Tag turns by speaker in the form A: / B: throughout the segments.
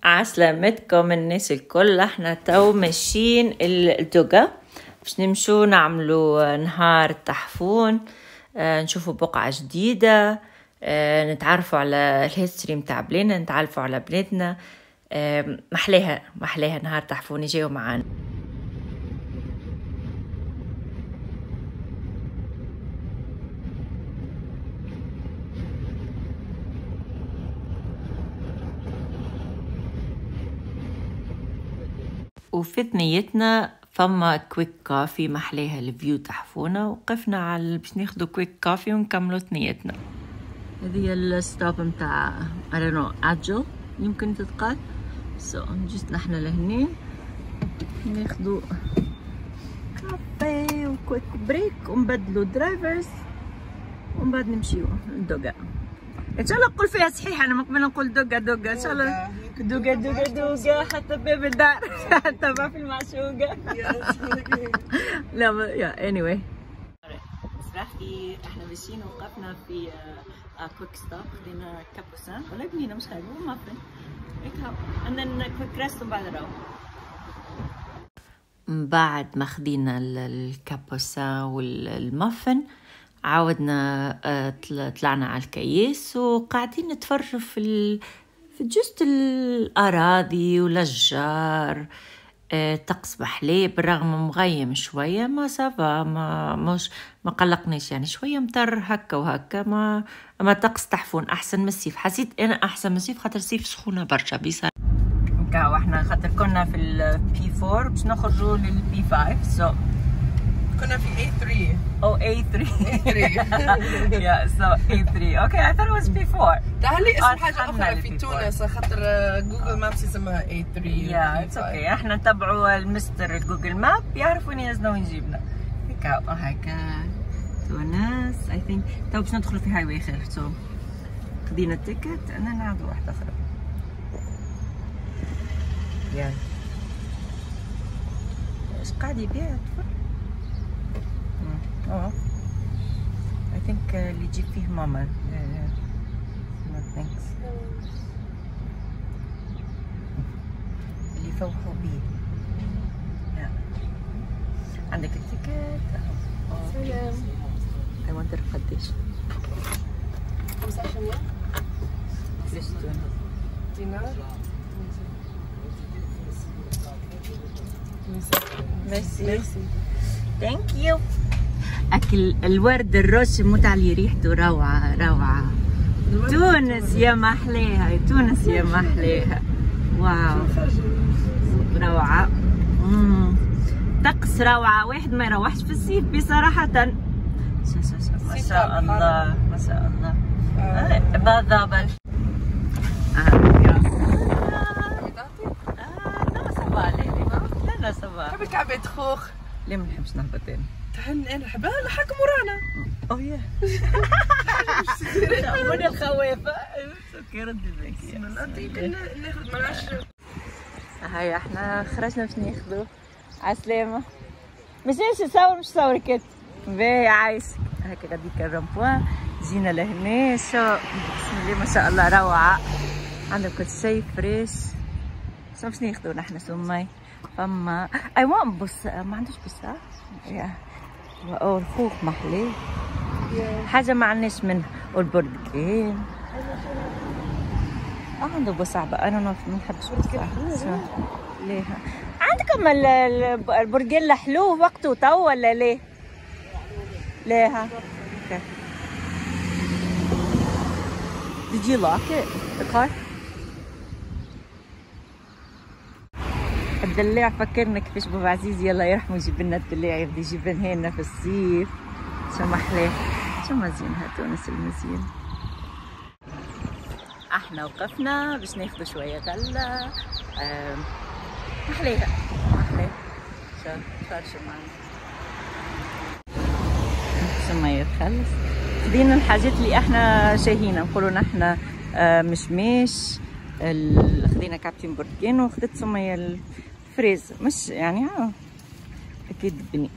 A: عسلامتكم الناس الكل. احنا تو ماشيين الدوغا باش نمشو نعملو نهار التحفون، نشوفو بقعة جديدة، نتعرفوا على الهيستوري متاع بلادنا، نتعرفوا على بلادنا. محلاها نهار تحفون، يجيو معانا. وفي ثنيتنا فما كويك كافي محلاها الفيو تحفونا، وقفنا على باش ناخدو كويك كافي ونكملو ثنيتنا. هذه الستوب متاع I don't know أجل يمكن تتقال. جست نحنا لهنا ناخدو كافي وكويك بريك ونبدلو درايفرز ومن بعد نمشيو الدوغا. ان شاء الله نقول فيها صحيح، انا من قبل نقول دوغا دوغا، ان شاء الله دوغا دوغا دوغا حتى باب الدار حتى ما في المعشوقة. لا يا anyway. صراحتي احنا ماشيين وقفنا في كويك ستوب، خدينا كابوسان ولا بنينه مش خايبه ومافن هيك هاو، عندنا كويك ريست ومن بعد نروح. من بعد ما خدينا الكابوسان والمافن عاودنا طلعنا على الكياس وقاعدين نتفرجوا في جست الأراضي والأشجار. طقس بحليه بالرغم مغيم شوية، ما سافا ما قلقنيش يعني، شوية مطر هكا وهكا، ما طقس تحفون أحسن من الصيف. حسيت أنا أحسن من الصيف خاطر الصيف سخونة برشا بيصير. كاو احنا خاطر كنا في البي 4 باش نخرجوا للبي 5
B: كنا في A3.
A: Oh, A3. Yeah, so A3. Okay, I thought it was B4.
B: تعالي اسم حاجة أخرى في تونس خاطر جوجل مابس اسمها A3.
A: Yeah, it's okay. احنا نتبعوا المستر جوجل ماب يعرفوا وين يزنا وين يجيبنا. هكا تونس. I think تو باش ندخلوا في هاي واي خير. So خدينا التيكت، أنا نعدو واحدة أخرى. يعني إيش قاعد يبيع؟ I think اللي يجيب فيه ماما. No thanks. اللي فوقه بيه. عندك التيكت؟
B: سلام.
A: I wonder قديش.
B: 15 ريال.
A: فلسطين.
B: دينار.
A: ميرسي. Thank you. أكل الورد الروش متعلي ريحته روعة روعة. تونس يا محلاها، تونس يا محلاها. واو روعة. طقس روعة، واحد ما يروحش في الصيف بصراحة. ما شاء الله ما شاء الله. بالضبط. لا صباح لا صباح.
B: حبك كعبة خوخ.
A: ليه ما نحبش نهبط تاني؟
B: انا نحبها الحكم ورانا.
A: اوه يا من الخوافه. اوكي ردي ذكي.
B: يمكن ناخذ مناش.
A: هاي احنا خرجنا باش ناخذوا عالسلامة. مش نصور مش صور كت باهي عايشك هكا غاديك الرامبوان. جينا لهنا شو بسم الله ما شاء الله روعة، عندنا كل شيء فريش. شو باش ناخذوا نحنا سمي؟ فما ايوا بص ما عندوش بصة يا او الخوخ محلي حاجه ما عندناش منها، والبرتقال عنده بصعبه. انا ما نحبش بصعبه. ليه عندكم البرتقال حلو وقته تو ولا ليه؟ ليه اوكي. Did you lock it the car؟ الدلاع فكرنا كيفاش بابا عزيز يلا يرحمه يجيب لنا الدلاع، يبدا يجيب لنا في الصيف. شو محلاه، شو مزيانها تونس المزيان. احنا وقفنا باش ناخذ شويه غله. محلاها شو فرشوا معنا سمية تخلص. خدينا الحاجات اللي احنا شاهينا نقولوا نحنا مشماش. خدينا كابتن برتقان وخدت سمية فريز مش يعني اكيد بني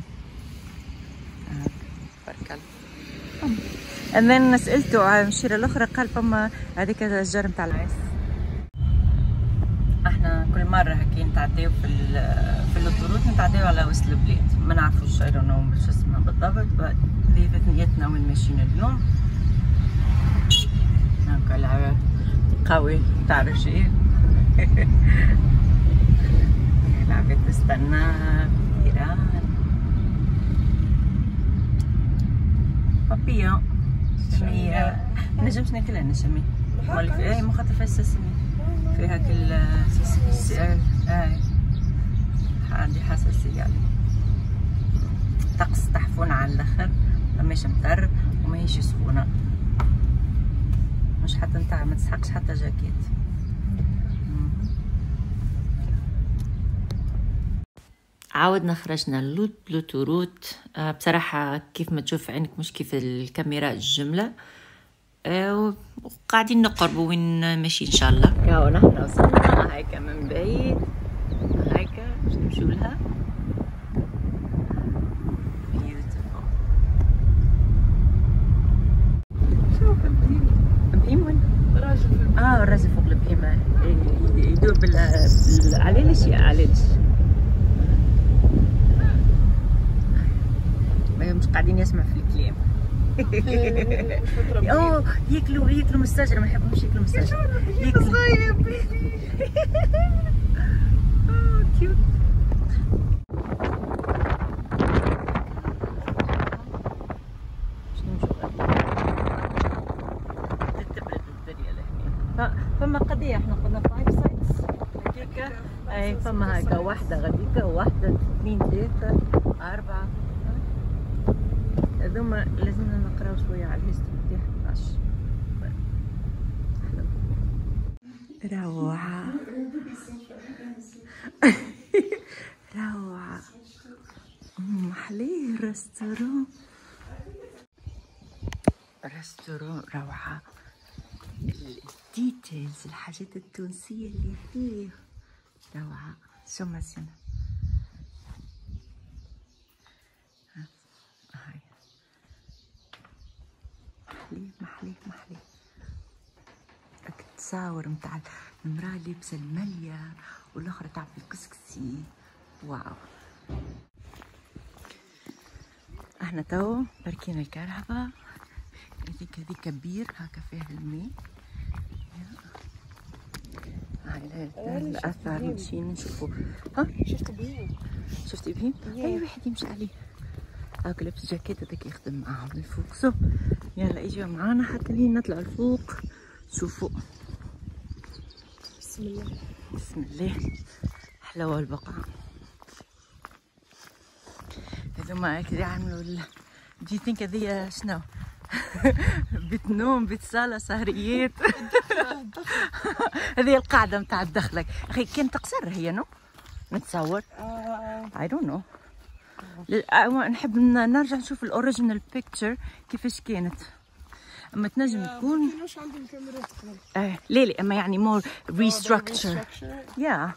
A: بارك الله. انا سالته على المشيره الاخرى قال فما هذيك الشجر نتاع العيس. احنا كل مرة هكي نتعداو في الطرود نتعداو على وسط البلاد، ما نعرفوش I don't know شو اسمها بالضبط، هذه ثنيتنا وين ماشيين اليوم. هاكا العباد قوي تعرف شي. العباد تستنى إيران. بابيون سمية منجمش ناكلها انا سمي مالي في اي مخاطر فيها السسمي فيها كل هاي عندي حساسية عليه. طقس تحفون على الاخر، ماهيش مطر وماهيش سخونة، مش حتى نتاع ما تسحقش حتى جاكيت. عاودنا خرجنا لوتوروت. بصراحة كيف ما تشوف عينك مش كيف الكاميرا الجملة، وقاعدين نقربوا وين ماشي ان شاء الله. ياو نحن وصلنا هيك من بعيد هيك باش نمشيو لها. بيوتيفول. شوف البهيم وين؟ الراجل فوق البهيمة يدور عليه الاشياء عليه مش قاعدين يسمع في الكلام. اوه ياكلوا من الشجره، ما يحبوش ياكلوا من الشجره. ياكلوا صغير بيبي. اوه كيوت. باش نمشيو تبرد الدنيا لهنا. فما قضيه احنا قلنا 5 سايتس هكاكا. اي فما هكا واحده غاديكا وواحده 2 3 4 هذوما لازمنا نقراو شويه على الهيستوري تاعهم. روعه روعه محليه ريستورون روعه. الديتيلز الحاجات التونسيه اللي فيه روعه. شو مثلا محلي التصاور متاع المراه لابسه الماليه والاخرى تعمل الكسكسي. واو. احنا تو باركين الكرهبه. هذيك بير هكا فيها الماء. هاي الاثار مشينا نشوفوا. ها شفتي بهيم؟ اي واحد يمشي عليه هاك لابس جاكيت هذاك يخدم معاهم الفوق. سو يلا اجوا معانا حتى لين نطلع الفوق. شوفوا بسم الله بسم الله. حلاوه البقعه. هذوما هكذا يعملوا دي ثينك هذيا شنو؟ بيت نوم بيت صاله سهريات. هذه القاعده نتاع الدخلك. اخي كانت تقصر هي نو نتصور. اي دونت نو. نحب نرجع نشوف الاوريجينال بيكتشر كيفاش كانت. اما تنجم تكون
B: مش عندهم كاميرات قبل.
A: لا اما يعني مور ريستراكشر. يا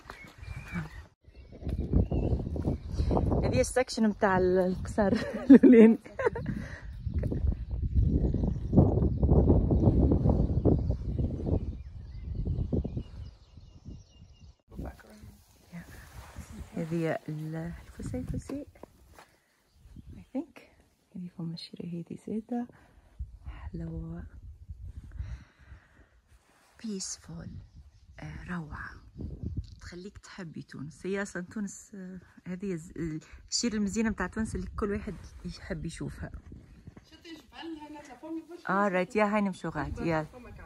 A: هذه السكشن نتاع القصر الاولاني. هذه الفسيفسي I think. هذه فما الشيرة هذه زادة حلوة peaceful. روعة تخليك تحبي تونس. هي اصلا تونس هذه الشيرة المزيانة متاع تونس اللي كل واحد يحب يشوفها. رايت يا هاي نمشوا غادي يلا.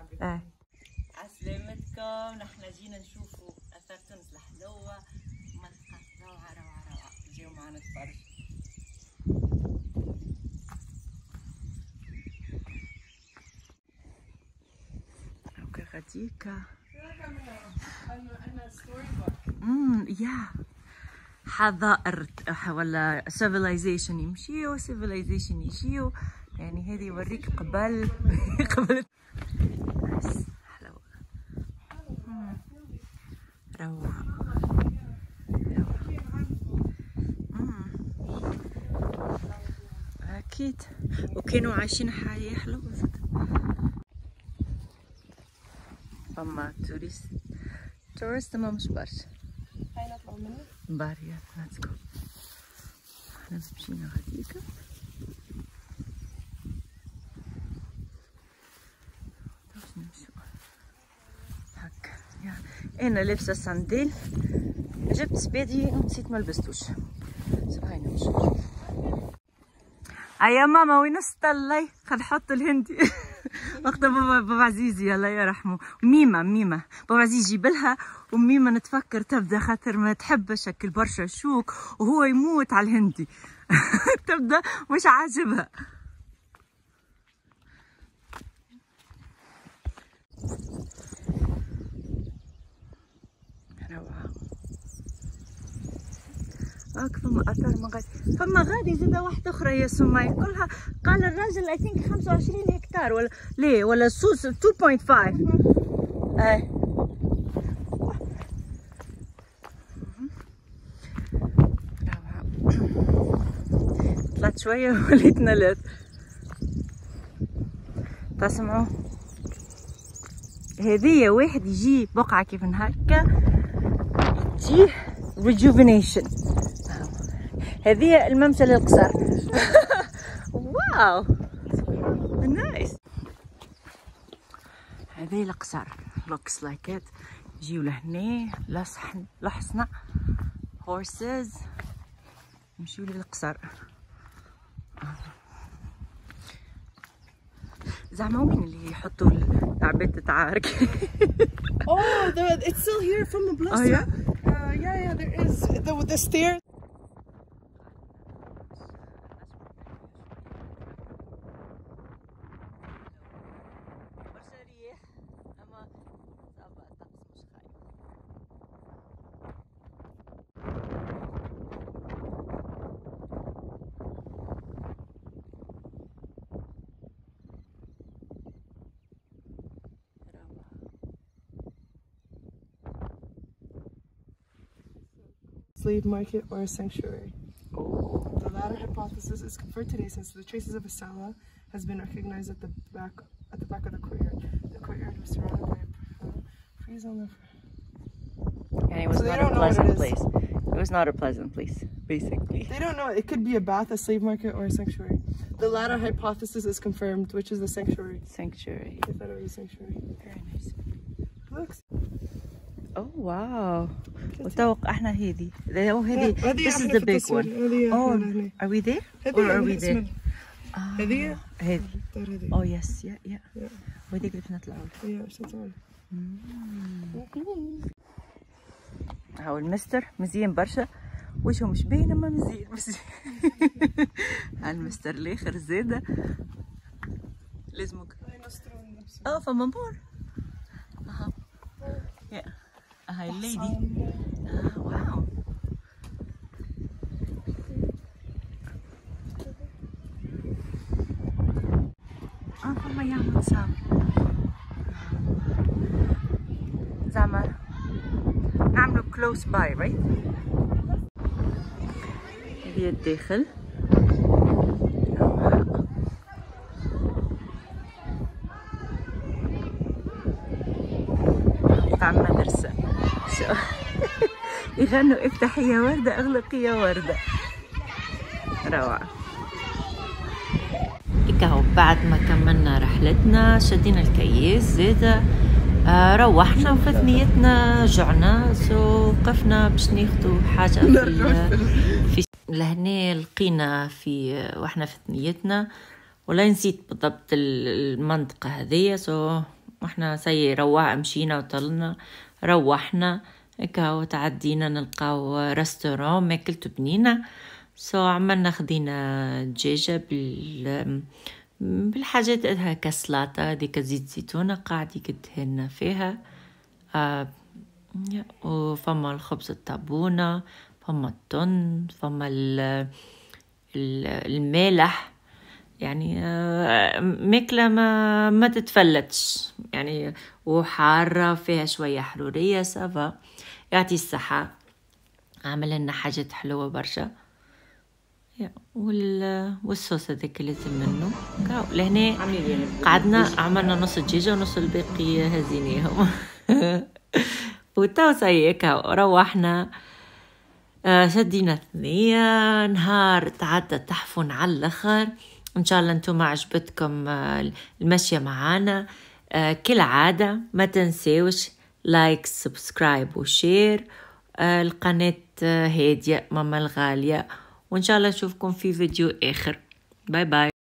A: عسلامتكم. نحن جينا نشوفوا اثار تونس الحلوة. روعة جيو معنا تفرج. هاكا غاديكا. يا حضائر ولا civilization يمشيو civilization يجيو. يعني هذه يوريك قبل حلوة. روعة أكيد. وكانوا عايشين حياة حلوة. فما tourist ما مش برشا.
B: هاي نطلع منه.
A: باريا let's go. احنا مشينا غاديكا. هكا انا لابسه صنديل، جبت سبادي ونسيت ما لبستوش. هاي نمشي. يا ماما وين السطلي؟ خل نحط الهندي. وقت بابا عزيزي الله يرحمه، ميمة بابا عزيز يجيبلها، وميمة نتفكر تبدا خاطر ما تحب شكل برشا شوك وهو يموت على الهندي. تبدا مش عاجبها. روعة. فما اثار مغادي، فما غادي زاده واحده اخرى يا سمية كلها. قال الراجل اي ثينك 25 هكتار ولا ليه ولا سوس 2.5. اي طلعت شويه وليت نلات. تسمعوا هذيا واحد يجي بقعه كيف هكا يجيه rejuvenation. هذه الممشى للقصر. واو نايس. هذه القصر looks like it. يجيو لهنا لحصنا horses يمشيو للقصر. زعما وين اللي يحطوا العباد تتعارك؟
B: Oh, it's still here from the blister.
A: Oh yeah?
B: Yeah, there is the stairs. Slave market or a sanctuary.
A: Oh.
B: The latter hypothesis is confirmed today since the traces of a cella has been recognized at the back of the courtyard. The courtyard was surrounded by a freeze on the.
A: And it was not a pleasant place. It was not a pleasant place, basically.
B: They don't know. It could be a bath, a slave market, or a sanctuary. The latter hypothesis is confirmed, which is the sanctuary.
A: Sanctuary.
B: They thought it was a sanctuary.
A: Very nice.
B: Looks.
A: Oh wow. وتوقع احنا هذه. This is the big one. Oh, are we there? Or are we there?
B: هذه.
A: هذه. Oh yes, yeah. وهذيك اللي بنطلعوا. هاو المستر مزيان برشا، وجهه مش باين اما مزيان. المستر الاخر زاده لازمك. فما مور. هاي الليدي. واو. فما يعمل صعب زعما نعملو close by right. هذه الداخل. تاع المدرسة. يغنوا افتحي يا وردة اغلقي يا وردة. روعة. هيكا بعد ما كملنا رحلتنا شدينا الكياس زادة، روحنا وفي ثنيتنا جعنا، وقفنا باش ناخدو حاجة في لهنا لقينا واحنا في ثنيتنا، ولا نسيت بالضبط المنطقة هذيا. واحنا مشينا وطلنا روحنا هكا وتعدينا نلقاو رستوران ماكلته بنينة. عملنا خدينا دجاجة بالحاجات هكا سلاطة هذيك زيت زيتونة قاعد يكدهن فيها. وفما الخبز الطابونة، فما التن، فما المالح، يعني ماكلة ما تتفلتش يعني، وحارة فيها شوية حرورية سافا يعطي الصحة. عمل لنا حاجات حلوة برشا. والصوص هذاك اللي منه لهنا قعدنا عملنا نص دجاجة ونص الباقي هزيناهم. وتو هيك روحنا. شدينا ثنية، نهار تعدى تحفن على الآخر. إن شاء الله أنتم عجبتكم المشي معانا. كالعادة ما تنسيوش لايك سبسكرايب وشير القناة هادية ماما الغالية، وإن شاء الله نشوفكم في فيديو آخر. باي باي.